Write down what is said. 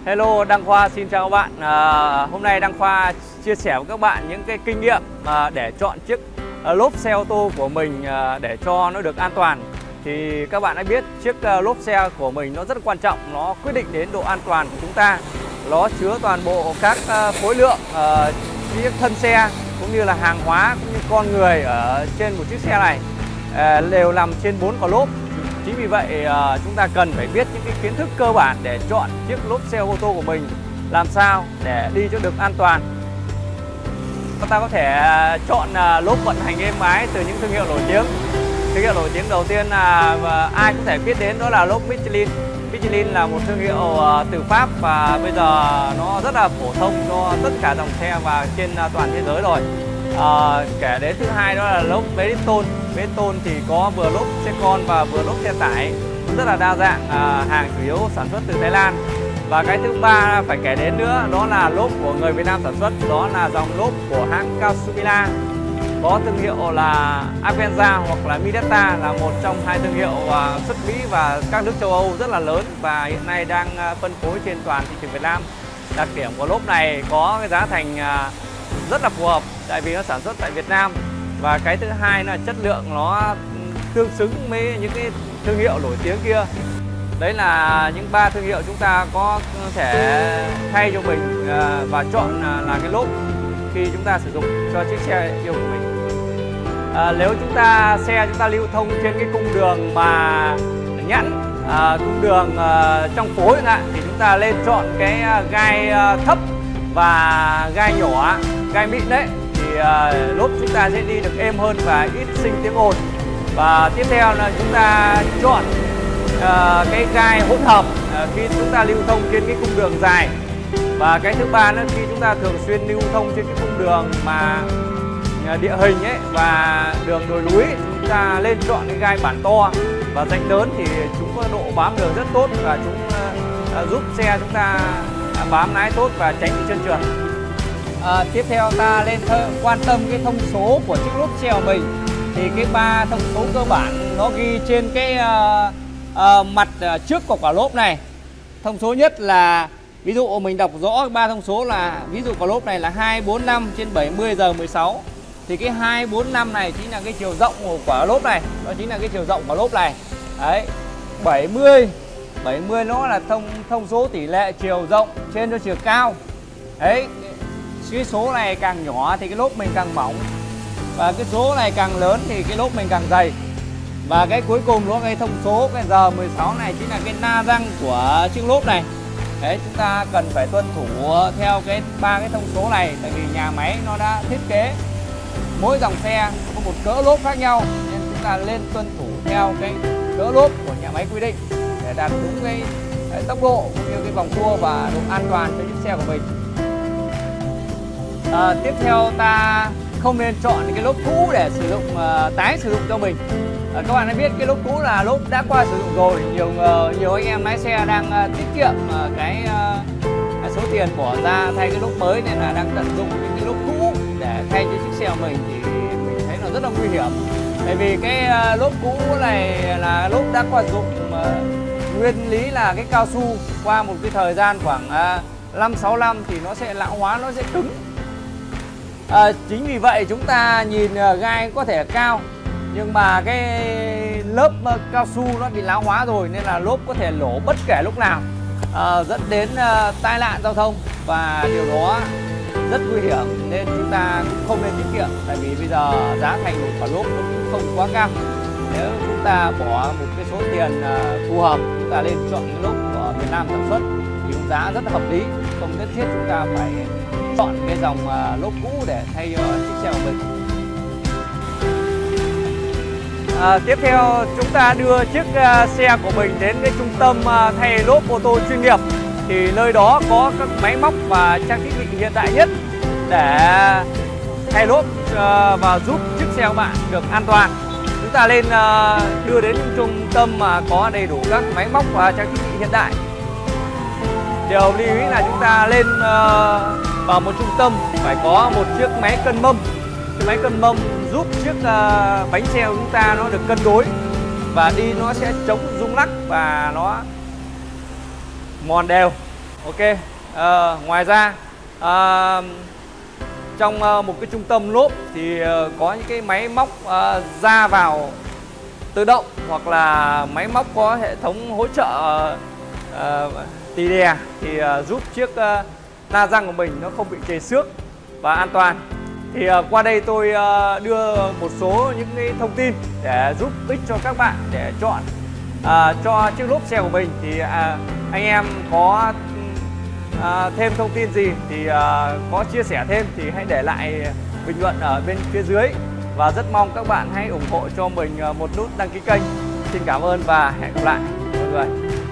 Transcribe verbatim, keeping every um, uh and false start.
Hello, Đăng Khoa xin chào các bạn. À, hôm nay Đăng Khoa chia sẻ với các bạn những cái kinh nghiệm à, để chọn chiếc à, lốp xe ô tô của mình à, để cho nó được an toàn. Thì các bạn đã biết chiếc à, lốp xe của mình nó rất quan trọng, nó quyết định đến độ an toàn của chúng ta. Nó chứa toàn bộ các à, khối lượng à, chiếc thân xe cũng như là hàng hóa cũng như con người ở trên một chiếc xe này à, đều nằm trên bốn quả lốp. Chính vì vậy uh, chúng ta cần phải biết những cái kiến thức cơ bản để chọn chiếc lốp xe ô tô của mình làm sao để đi cho được an toàn. Chúng ta có thể uh, chọn uh, lốp vận hành êm ái từ những thương hiệu nổi tiếng. Thương hiệu nổi tiếng đầu tiên là uh, ai cũng thể biết đến, đó là lốp Michelin. Michelin là một thương hiệu uh, từ Pháp và bây giờ nó rất là phổ thông cho tất cả dòng xe và trên uh, toàn thế giới rồi. À, kể đến thứ hai đó là lốp Bridgestone. Bridgestone thì có vừa lốp xe con và vừa lốp xe tải, rất là đa dạng, à, hàng chủ yếu sản xuất từ Thái Lan. Và cái thứ ba phải kể đến nữa đó là lốp của người Việt Nam sản xuất, đó là dòng lốp của hãng Kaosumila, có thương hiệu là Avenza hoặc là Mideta, là một trong hai thương hiệu uh, xuất Mỹ và các nước châu Âu rất là lớn và hiện nay đang uh, phân phối trên toàn thị trường Việt Nam. Đặc điểm của lốp này có cái giá thành uh, rất là phù hợp tại vì nó sản xuất tại Việt Nam, và cái thứ hai là chất lượng nó tương xứng với những cái thương hiệu nổi tiếng kia. Đấy là những ba thương hiệu chúng ta có thể thay cho mình và chọn là cái lốp khi chúng ta sử dụng cho chiếc xe yêu của mình. À, nếu chúng ta xe chúng ta lưu thông trên cái cung đường mà nhẵn, à, cung đường à, trong phố chẳng hạn, thì chúng ta nên chọn cái gai thấp và gai nhỏ, gai mịn đấy, thì uh, lốp chúng ta sẽ đi được êm hơn và ít sinh tiếng ồn. Và tiếp theo là chúng ta chọn uh, cái gai hỗn hợp uh, khi chúng ta lưu thông trên cái cung đường dài. Và cái thứ ba là khi chúng ta thường xuyên lưu thông trên cái cung đường mà uh, địa hình ấy và đường đồi núi, chúng ta lên chọn cái gai bản to và rãnh lớn, thì chúng có độ bám đường rất tốt và chúng uh, uh, giúp xe chúng ta bám lái tốt và tránh bị trơn trượt. À, tiếp theo ta lên quan tâm cái thông số của chiếc lốp xe của mình. Thì cái ba thông số cơ bản nó ghi trên cái uh, uh, mặt uh, trước của quả lốp này. Thông số nhất là, ví dụ mình đọc rõ ba thông số là, ví dụ quả lốp này là hai bốn năm trên bảy mươi giờ mười sáu, thì cái hai bốn năm này chính là cái chiều rộng của quả lốp này, đó chính là cái chiều rộng của lốp này. Đấy, bảy mươi bảy mươi nó là thông thông số tỷ lệ chiều rộng trên cho chiều cao. Đấy, cái số này càng nhỏ thì cái lốp mình càng mỏng, và cái số này càng lớn thì cái lốp mình càng dày. Và cái cuối cùng đó, cái thông số cái giờ mười sáu này chính là cái na răng của chiếc lốp này. Đấy, chúng ta cần phải tuân thủ theo cái ba cái thông số này, tại vì nhà máy nó đã thiết kế mỗi dòng xe có một cỡ lốp khác nhau, nên chúng ta nên tuân thủ theo cái cỡ lốp của nhà máy quy định để đạt đúng cái, cái tốc độ cũng như cái vòng tua và độ an toàn cho chiếc xe của mình. À, tiếp theo ta không nên chọn cái lốp cũ để sử dụng uh, tái sử dụng cho mình. À, các bạn đã biết cái lốp cũ là lốp đã qua sử dụng rồi. Nhiều uh, nhiều anh em lái xe đang uh, tiết kiệm uh, cái uh, số tiền bỏ ra thay cái lốp mới, nên là đang tận dụng những cái lốp cũ để thay cho chiếc xe của mình, thì mình thấy nó rất là nguy hiểm. Tại vì cái uh, lốp cũ này là lốp đã qua sử dụng, uh, nguyên lý là cái cao su qua một cái thời gian khoảng uh, năm sáu năm thì nó sẽ lão hóa, nó sẽ cứng. À, chính vì vậy chúng ta nhìn uh, gai có thể cao, nhưng mà cái lớp uh, cao su nó bị lão hóa rồi, nên là lốp có thể nổ bất kể lúc nào, uh, dẫn đến uh, tai nạn giao thông, và điều đó rất nguy hiểm, nên chúng ta cũng không nên tiết kiệm. Tại vì bây giờ giá thành một quả lốp nó cũng không quá cao. Nếu chúng ta bỏ một cái số tiền uh, phù hợp, chúng ta nên chọn cái lốp của Việt Nam sản xuất thì giá rất là hợp lý, không nhất thiết chúng ta phải chọn cái dòng uh, lốp cũ để thay cho chiếc xe của mình. À, tiếp theo chúng ta đưa chiếc uh, xe của mình đến cái trung tâm uh, thay lốp ô tô chuyên nghiệp, thì nơi đó có các máy móc và trang thiết bị hiện đại nhất để thay lốp uh, và giúp chiếc xe của bạn được an toàn. Chúng ta lên uh, đưa đến những trung tâm mà có đầy đủ các máy móc và trang thiết bị hiện đại. Điều lưu ý là chúng ta lên uh, vào một trung tâm phải có một chiếc máy cân mâm. Cái máy cân mâm giúp chiếc uh, bánh xe của chúng ta nó được cân đối và đi nó sẽ chống rung lắc và nó mòn đều. Ok. À, ngoài ra à, trong uh, một cái trung tâm lốp thì uh, có những cái máy móc uh, ra vào tự động, hoặc là máy móc có hệ thống hỗ trợ uh, uh, tì đè thì uh, giúp chiếc uh, la răng của mình nó không bị trầy xước và an toàn. Thì uh, qua đây tôi uh, đưa một số những cái thông tin để giúp ích cho các bạn để chọn uh, cho chiếc lốp xe của mình. Thì uh, anh em có uh, thêm thông tin gì thì uh, có chia sẻ thêm thì hãy để lại bình luận ở bên phía dưới, và rất mong các bạn hãy ủng hộ cho mình uh, một nút đăng ký kênh. Xin cảm ơn và hẹn gặp lại mọi người.